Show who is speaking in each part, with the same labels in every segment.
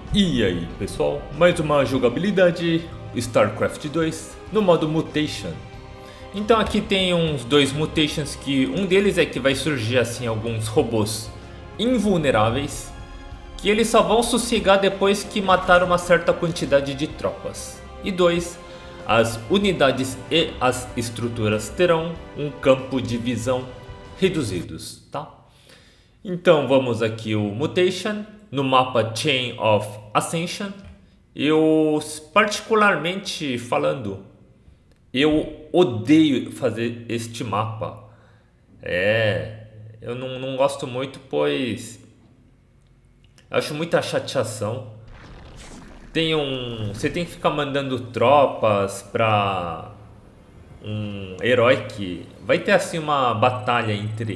Speaker 1: E aí pessoal, mais uma jogabilidade StarCraft 2 no modo Mutation. Então aqui tem uns dois Mutations que um deles é que vai surgir assim alguns robôs invulneráveis que eles só vão sossegar depois que matar uma certa quantidade de tropas. E dois, as unidades e as estruturas terão um campo de visão reduzidos, tá? Então vamos aqui o Mutation no mapa Chain of Ascension. Eu particularmente falando, eu odeio fazer este mapa. Eu não gosto muito, pois acho muita chateação. Você tem que ficar mandando tropas para um herói que vai ter assim uma batalha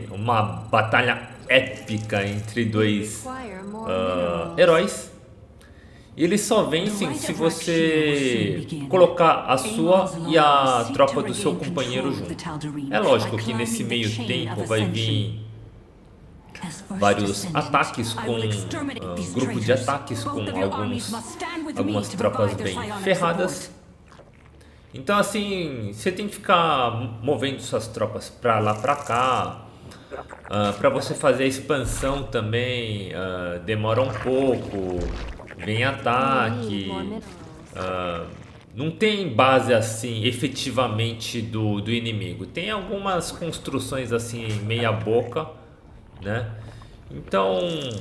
Speaker 1: épica entre dois heróis. E eles só vencem se você colocar a sua e a tropa do seu companheiro junto. É lógico que nesse meio tempo vai vir vários ataques com grupo de ataques com algumas tropas bem ferradas. Então assim, você tem que ficar movendo suas tropas pra lá pra cá. Para você fazer a expansão também demora um pouco, vem ataque, não tem base assim efetivamente do inimigo, tem algumas construções assim meia boca, né? Então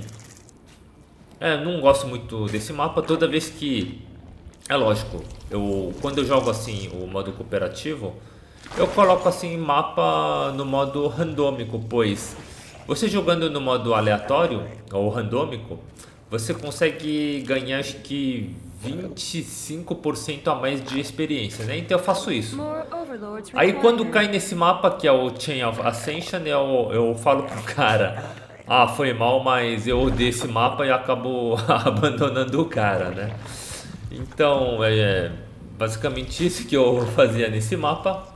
Speaker 1: não gosto muito desse mapa. Toda vez que, é lógico, quando eu jogo assim o modo cooperativo, eu coloco assim mapa no modo randômico, pois você jogando no modo aleatório ou randômico, você consegue ganhar acho que 25% a mais de experiência, né? Então eu faço isso. Aí quando cai nesse mapa que é o Chain of Ascension, eu falo pro cara: ah, foi mal, mas eu odeio esse mapa, e acabo abandonando o cara, né? Então basicamente isso que eu fazia nesse mapa.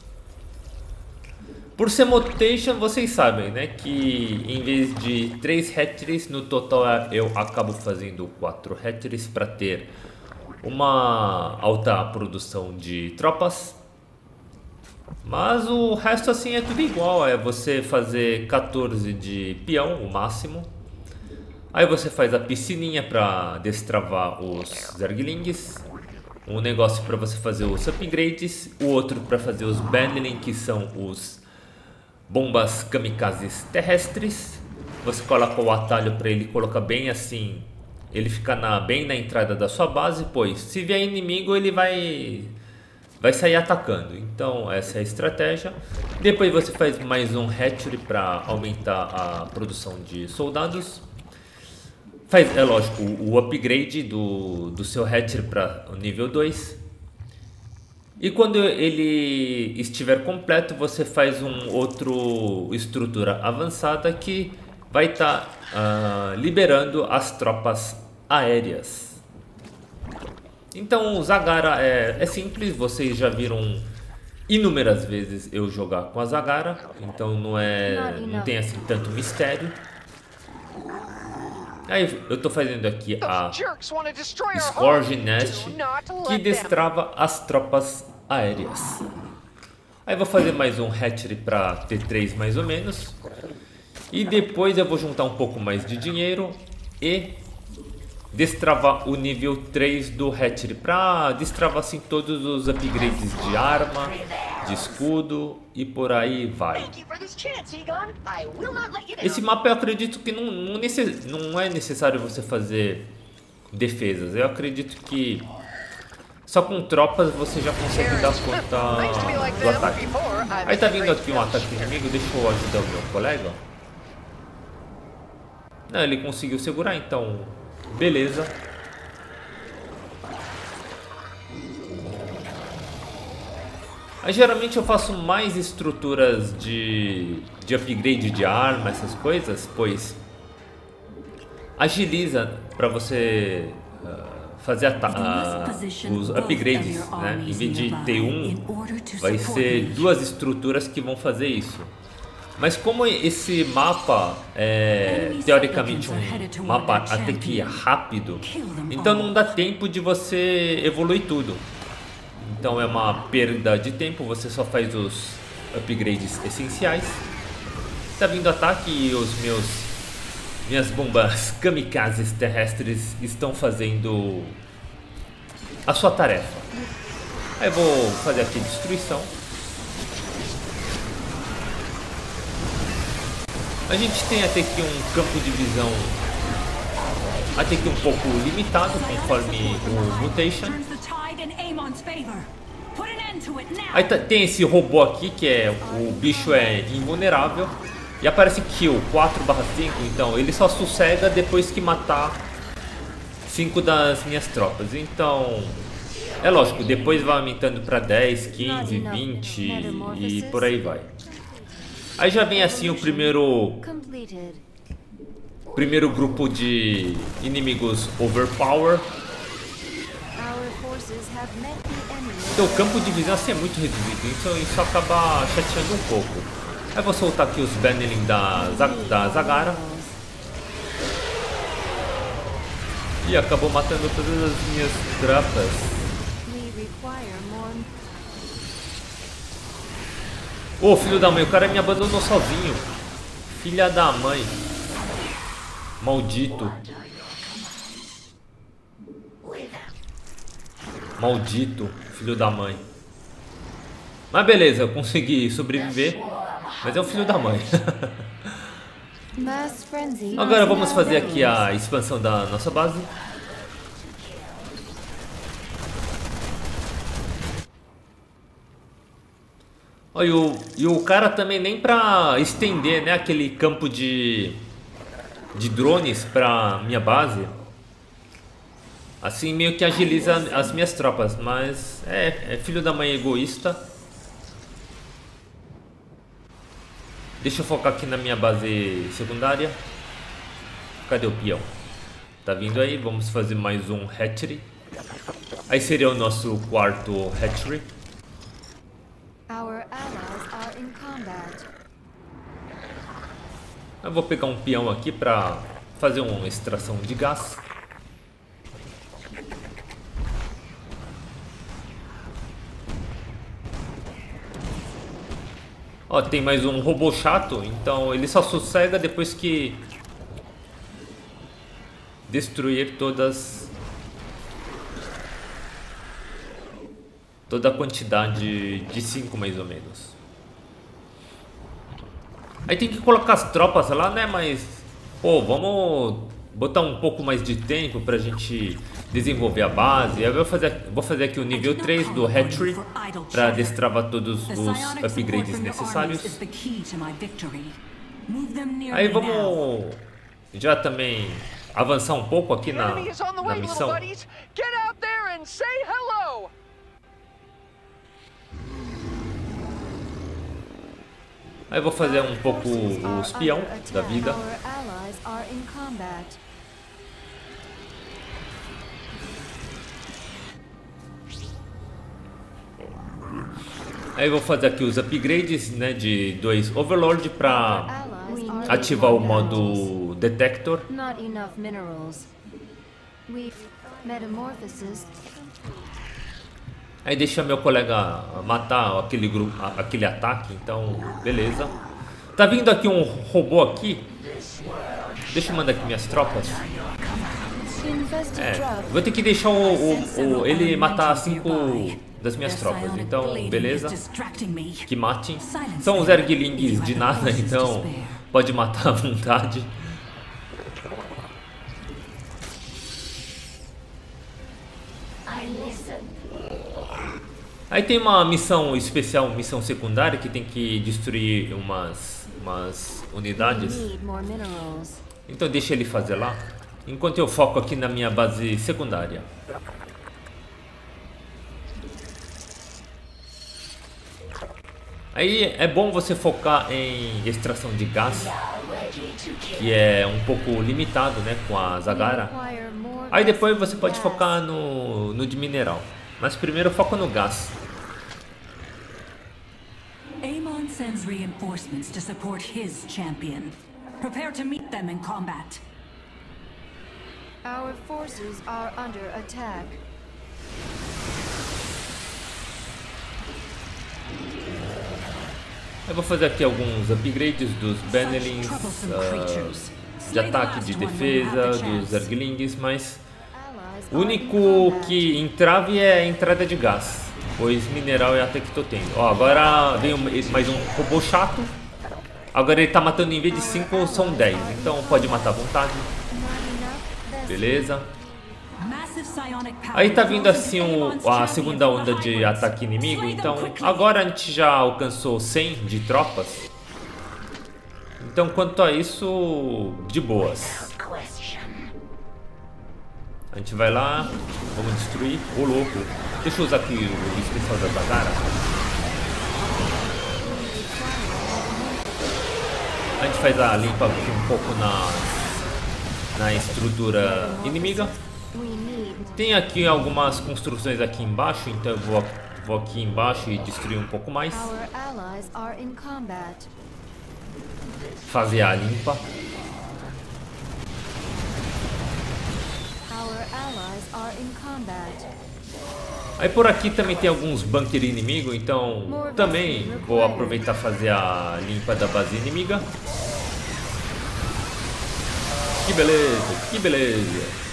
Speaker 1: Por ser Mutation, vocês sabem, né, que em vez de 3 hatcheries, no total eu acabo fazendo 4 hatcheries para ter uma alta produção de tropas. Mas o resto assim é tudo igual, é você fazer 14 de peão, o máximo. Aí você faz a piscininha para destravar os Zerglings. Um negócio para você fazer os upgrades, o outro para fazer os Bannerling, que são os bombas kamikazes terrestres. Você coloca o atalho para ele colocar bem assim, ele fica bem na entrada da sua base, pois se vier inimigo ele vai sair atacando. Então essa é a estratégia. Depois você faz mais um hatchery para aumentar a produção de soldados. Faz, é lógico, o upgrade do seu hatchery para o nível 2. E quando ele estiver completo, você faz um outro estrutura avançada que vai estar liberando as tropas aéreas. Então o Zagara é simples, vocês já viram inúmeras vezes eu jogar com a Zagara, então não tem assim tanto mistério. Aí eu tô fazendo aqui a Scourge Nest, que destrava as tropas aéreas. Aí vou fazer mais um hatchery para ter 3 mais ou menos. E depois eu vou juntar um pouco mais de dinheiro e destravar o nível 3 do hatchery, para destravar assim todos os upgrades de arma, de escudo e por aí vai. Esse mapa eu acredito que não é necessário você fazer defesas. Eu acredito que só com tropas você já consegue dar conta do ataque. Aí tá vindo aqui um ataque inimigo, deixa eu ajudar o meu colega. Não, ele conseguiu segurar, então beleza. Aí, geralmente eu faço mais estruturas de upgrade de arma, essas coisas, pois agiliza para você fazer os upgrades, né? Em vez de ter vai ser 2 estruturas que vão fazer isso. Mas como esse mapa é teoricamente um mapa até que rápido, então não dá tempo de você evoluir tudo. Então é uma perda de tempo, você só faz os upgrades essenciais. Tá vindo ataque e minhas bombas kamikazes terrestres estão fazendo a sua tarefa. Aí eu vou fazer aqui destruição. A gente tem até que um campo de visão até que um pouco limitado conforme o mutation. Aí tem esse robô aqui que o bicho é invulnerável e aparece kill 4/5, então ele só sossega depois que matar 5 das minhas tropas. Então é lógico, depois vai aumentando para 10, 15, 20 e por aí vai. Aí já vem assim o primeiro grupo de inimigos overpower. Então o campo de visão assim é muito reduzido, então isso acaba chateando um pouco. Aí vou soltar aqui os Baneling da Zagara. E acabou matando todas as minhas tropas. Ô, filho da mãe, o cara me abandonou sozinho. Filha da mãe. Maldito. Maldito, filho da mãe. Mas beleza, eu consegui sobreviver. Mas é o filho da mãe. Agora vamos fazer aqui a expansão da nossa base. Olha, e o cara também nem pra estender, né, aquele campo de drones pra minha base. Assim meio que agiliza as minhas tropas, mas é filho da mãe egoísta. Deixa eu focar aqui na minha base secundária. Cadê o peão? Tá vindo aí, vamos fazer mais um hatchery. Aí seria o nosso quarto hatchery. Eu vou pegar um peão aqui para fazer uma extração de gás. Ó, tem mais um robô chato, então ele só sossega depois que destruir toda a quantidade de 5 mais ou menos. Aí tem que colocar as tropas lá, né? Mas, pô, vamos botar um pouco mais de tempo pra gente desenvolver a base. Eu vou fazer aqui o nível 3 do hatchery pra destravar todos os upgrades necessários. Aí vamos já também avançar um pouco aqui na missão. Aí eu vou fazer um pouco o espião da vida. Aí eu vou fazer aqui os upgrades, né, de 2 Overlord para ativar o modo Detector. Aí deixa meu colega matar aquele ataque, então beleza. Tá vindo aqui um robô aqui. Deixa eu mandar aqui minhas tropas. Vou ter que deixar ele matar 5 das minhas tropas, então beleza. Que matem. São os Erglings de nada, então pode matar à vontade. Aí tem uma missão especial, missão secundária, que tem que destruir umas unidades. Então deixa ele fazer lá, enquanto eu foco aqui na minha base secundária. Aí é bom você focar em extração de gás, que é um pouco limitado, né, com a Zagara. Aí depois você pode focar no de mineral. Mas primeiro foca no gás.
Speaker 2: sends reinforcements to support his champion. Prepare to meet them in combat.
Speaker 3: Our forces are under attack.
Speaker 1: Eu vou fazer aqui alguns upgrades dos Bannerlings, de ataque, de defesa, dos Zerglings, mas o único que entrave é a entrada de gás, pois mineral é até que tô tendo. Ó, agora veio mais um robô chato. Agora ele tá matando em vez de 5, são 10, então pode matar à vontade. Beleza. Aí tá vindo assim a segunda onda de ataque inimigo, então agora a gente já alcançou 100 de tropas. Então quanto a isso, de boas. A gente vai lá, vamos destruir. Ô louco, deixa eu usar aqui o especial da Zagara. A gente faz a limpa aqui um pouco na estrutura inimiga. Tem aqui algumas construções aqui embaixo, então eu vou aqui embaixo e destruir um pouco mais. Fazer a limpa. Aí por aqui também tem alguns bunkers inimigos, então também vou aproveitar e fazer a limpa da base inimiga. Que beleza, que beleza.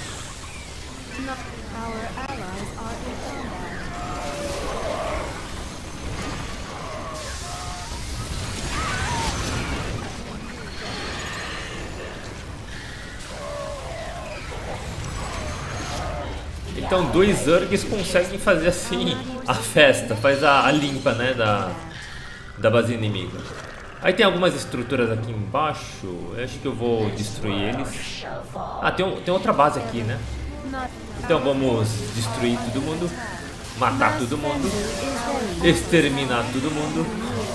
Speaker 1: Então 2 Zergs conseguem fazer assim a festa, faz a limpa, né, da base inimiga. Aí tem algumas estruturas aqui embaixo, eu acho que eu vou destruir eles. Ah, tem outra base aqui, né? Então vamos destruir todo mundo, matar todo mundo, exterminar todo mundo.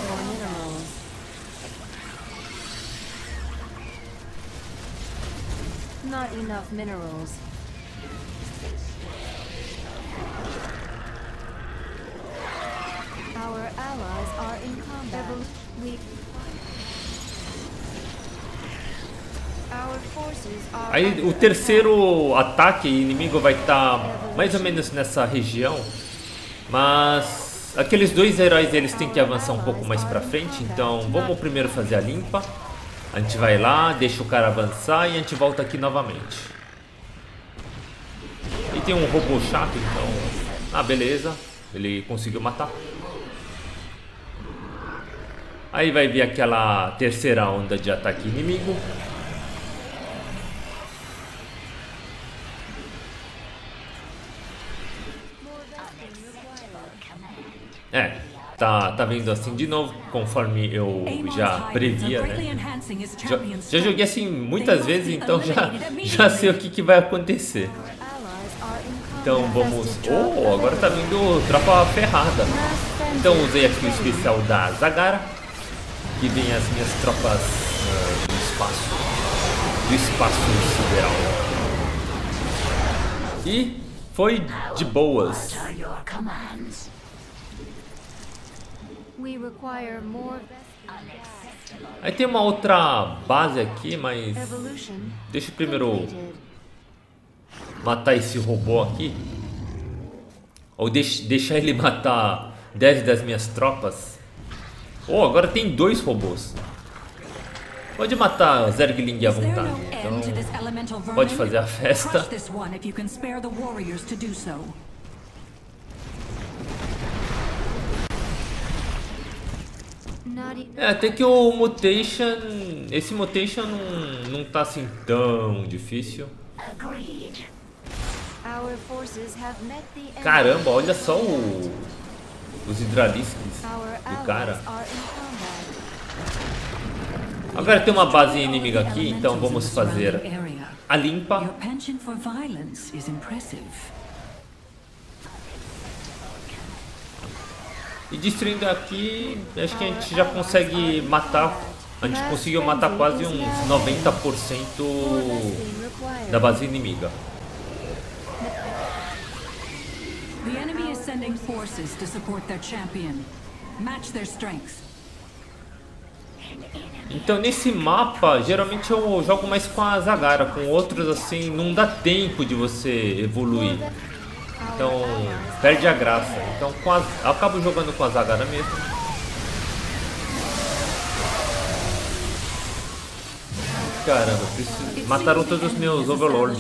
Speaker 3: Not enough minerals. Our allies are in combat. Our forces are.
Speaker 1: Aí o terceiro ataque inimigo vai estar mais ou menos nessa região, mas aqueles 2 heróis eles têm que avançar um pouco mais pra frente, então vamos primeiro fazer a limpa. A gente vai lá, deixa o cara avançar e a gente volta aqui novamente. E tem um robô chato, então... Ah, beleza. Ele conseguiu matar. Aí vai vir aquela terceira onda de ataque inimigo. Tá vindo assim de novo, conforme eu já previa, né? Já joguei assim muitas vezes, então já sei o que vai acontecer. Então vamos... Oh, agora tá vindo tropa ferrada. Então usei aqui o especial da Zagara, que vem as minhas tropas do espaço sideral. E foi de boas. Aí tem uma outra base aqui, mas deixa eu primeiro matar esse robô aqui. Ou deixar ele matar 10 das minhas tropas. Oh, agora tem 2 robôs. Pode matar Zergling à vontade. Então pode fazer a festa. Até que o Mutation, esse Mutation não tá assim tão difícil. Caramba, olha só os hidralisques do cara. Agora tem uma base inimiga aqui, então vamos fazer a limpa. E destruindo aqui, acho que a gente já consegue matar. A gente conseguiu matar quase uns 90% da base inimiga.
Speaker 2: The enemy is sending forces to support their champion. Match their strength.
Speaker 1: Então nesse mapa, geralmente eu jogo mais com a Zagara, com outros assim, não dá tempo de você evoluir. Então perde a graça. Então eu acabo jogando com a Zagara mesmo. Caramba, mataram todos os meus Overlords.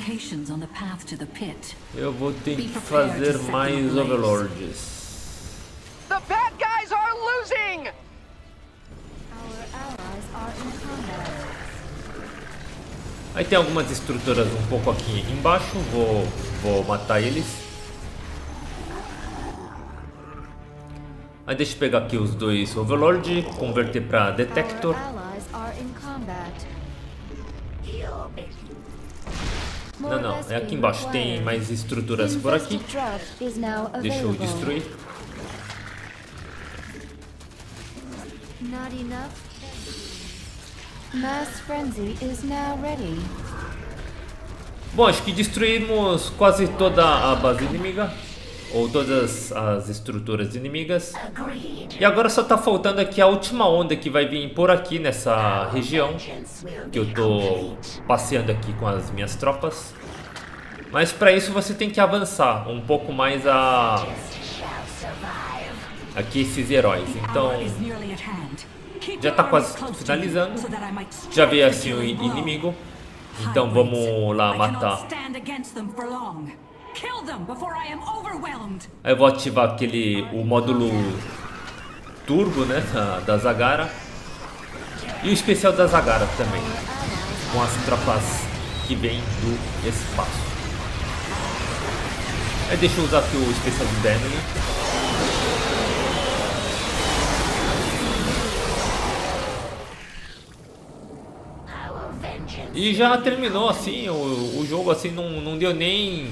Speaker 1: Eu vou ter que fazer mais Overlords.
Speaker 4: The bad guys are losing!
Speaker 3: Our allies are in combat.
Speaker 1: Aí tem algumas estruturas um pouco aqui embaixo, vou matar eles. Aí deixa eu pegar aqui os dois Overlord, converter para Detector.
Speaker 3: Our allies are in combat.
Speaker 1: Não, é aqui embaixo, tem mais estruturas por aqui. Deixa eu destruir.
Speaker 3: Not enough. Mass frenzy is now ready.
Speaker 1: Bom, acho que destruímos quase toda a base inimiga, ou todas as estruturas inimigas. E agora só tá faltando aqui a última onda que vai vir por aqui nessa região, que eu tô passeando aqui com as minhas tropas. Mas para isso você tem que avançar um pouco mais aqui esses heróis. Então já tá quase finalizando. Já veio assim o inimigo. Então vamos lá matar. Aí eu vou ativar o módulo turbo, né, da Zagara. E o especial da Zagara também, com as tropas que vêm do espaço. Aí deixa eu usar aqui o especial do Daniel. E já terminou assim, o jogo assim não deu nem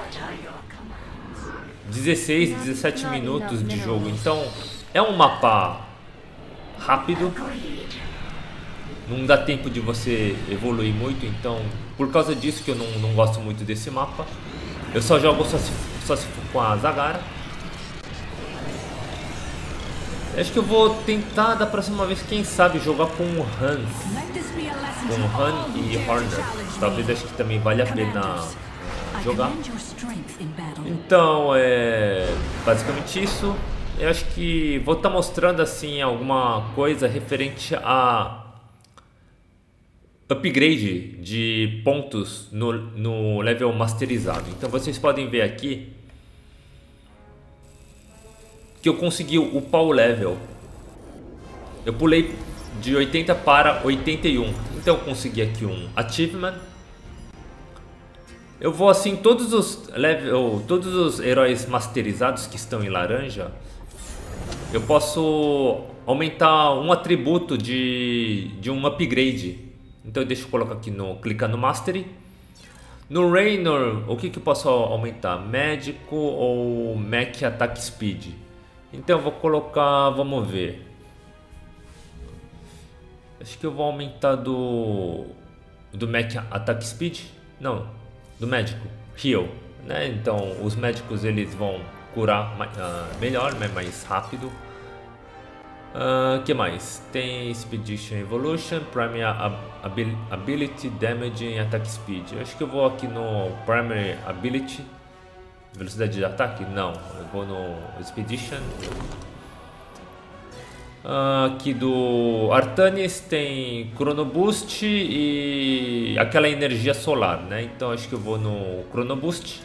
Speaker 1: 16, 17 minutos de jogo. Então é um mapa rápido, não dá tempo de você evoluir muito. Então por causa disso que eu não gosto muito desse mapa. Eu só jogo só se for com a Zagara. Acho que eu vou tentar da próxima vez, quem sabe, jogar com o Hans. Com o Han e Horner. Talvez acho que também vale a pena jogar. Então é basicamente isso. Eu acho que vou estar mostrando assim alguma coisa referente a upgrade de pontos no level masterizado. Então vocês podem ver aqui que eu consegui upar o level. Eu pulei de 80 para 81. Então eu consegui aqui um achievement. Eu vou assim, todos os heróis masterizados que estão em laranja, eu posso aumentar um atributo de um upgrade. Então deixa eu colocar aqui clicar no Mastery. No Raynor, o que eu posso aumentar? Médico ou Mech Attack Speed? Então eu vou colocar, vamos ver. Acho que eu vou aumentar do Mech Attack Speed. Não, do médico, Heal, né? Então os médicos eles vão curar melhor, né? Mais rápido. Que mais? Tem Expedition Evolution, Primary Ability, Damage e Attack Speed. Acho que eu vou aqui no Primary Ability. Velocidade de ataque? Não, eu vou no Expedition. Aqui do Artanis tem Chrono Boost e aquela energia solar, né? Então acho que eu vou no Chrono Boost.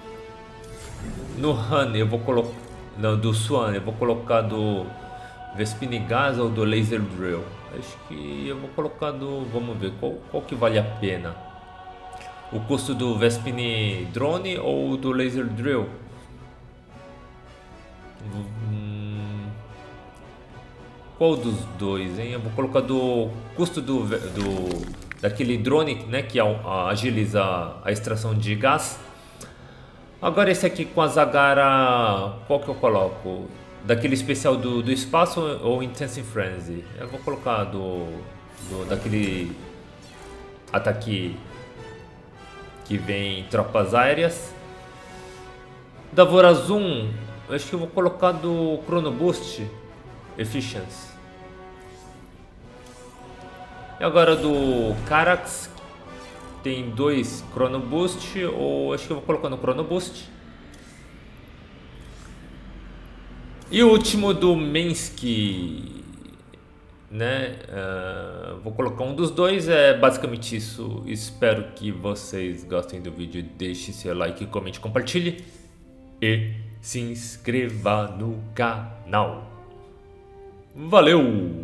Speaker 1: No Han eu vou colocar, não, do Swan eu vou colocar do Vespine Gas ou do Laser Drill. Acho que eu vou colocar do, vamos ver qual que vale a pena. O custo do Vespine Drone ou do Laser Drill? Qual dos dois, hein? Eu vou colocar do custo daquele drone, né, que agiliza a extração de gás. Agora esse aqui com a Zagara, qual que eu coloco? Daquele especial do espaço ou Intense Frenzy? Eu vou colocar daquele ataque que vem tropas aéreas. Da Vorazun, acho que eu vou colocar do Chrono Boost Efficiency. E agora do Carax tem 2 Chrono Boost, ou acho que eu vou colocar no Chrono Boost. E o último do Mensky, né? Vou colocar um dos dois, é basicamente isso. Espero que vocês gostem do vídeo, deixe seu like, comente, compartilhe e se inscreva no canal. Valeu!